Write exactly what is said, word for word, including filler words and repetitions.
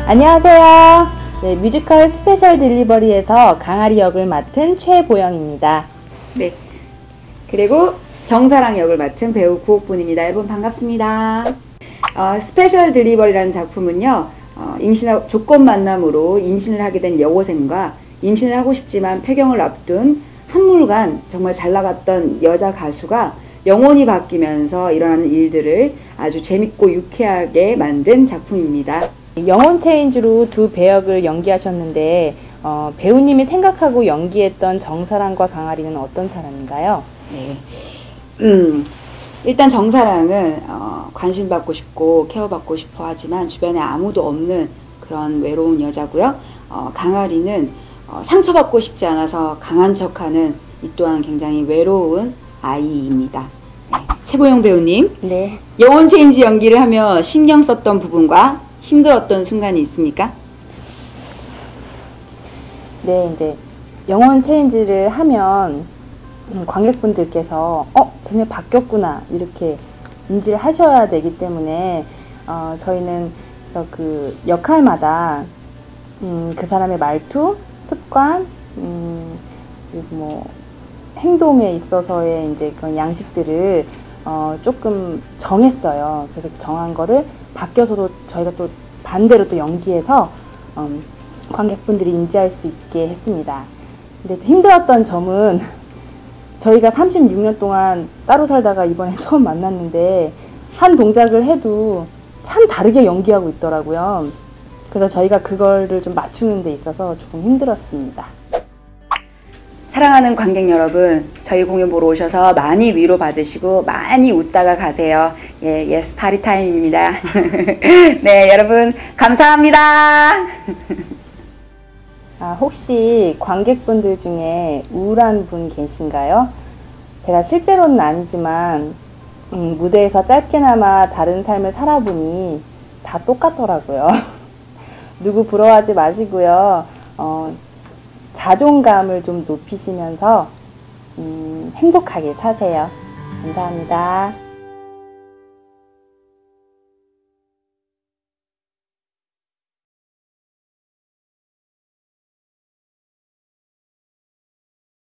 안녕하세요. 네, 뮤지컬 스페셜 딜리버리에서 강아리 역을 맡은 최보영입니다. 네. 그리고 정사랑 역을 맡은 배우 구옥분입니다. 여러분 반갑습니다. 어, 스페셜 딜리버리라는 작품은요, 어, 임신 조건 만남으로 임신을 하게 된 여고생과 임신을 하고 싶지만 폐경을 앞둔 한물간 정말 잘 나갔던 여자 가수가 영혼이 바뀌면서 일어나는 일들을 아주 재밌고 유쾌하게 만든 작품입니다. 영혼 체인지로 두 배역을 연기하셨는데 어, 배우님이 생각하고 연기했던 정사랑과 강아리는 어떤 사람인가요? 네. 음, 일단 정사랑은 어, 관심받고 싶고 케어받고 싶어 하지만 주변에 아무도 없는 그런 외로운 여자고요. 어, 강아리는 어, 상처받고 싶지 않아서 강한 척하는 이 또한 굉장히 외로운 아이입니다. 네. 최보영 배우님, 네. 영혼 체인지 연기를 하며 신경 썼던 부분과 힘들었던 순간이 있습니까? 네, 이제 영혼 체인지를 하면 음, 관객분들께서 어? 쟤네 바뀌었구나 이렇게 인지를 하셔야 되기 때문에 어, 저희는 그래서 그 역할마다 음, 그 사람의 말투, 습관, 음, 그리고 뭐 행동에 있어서의 이제 그런 양식들을 어, 조금 정했어요. 그래서 정한 거를 바뀌어서도 저희가 또 반대로 또 연기해서 음, 관객분들이 인지할 수 있게 했습니다. 근데 또 힘들었던 점은 저희가 삼십육 년 동안 따로 살다가 이번에 처음 만났는데 한 동작을 해도 참 다르게 연기하고 있더라고요. 그래서 저희가 그거를 좀 맞추는 데 있어서 조금 힘들었습니다. 사랑하는 관객 여러분, 저희 공연 보러 오셔서 많이 위로받으시고 많이 웃다가 가세요. 예, 예스 파리 타임입니다. 네, 여러분 감사합니다. 아, 혹시 관객분들 중에 우울한 분 계신가요? 제가 실제로는 아니지만 음, 무대에서 짧게나마 다른 삶을 살아보니 다 똑같더라고요. 누구 부러워하지 마시고요. 어, 자존감을 좀 높이시면서 음, 행복하게 사세요. 감사합니다.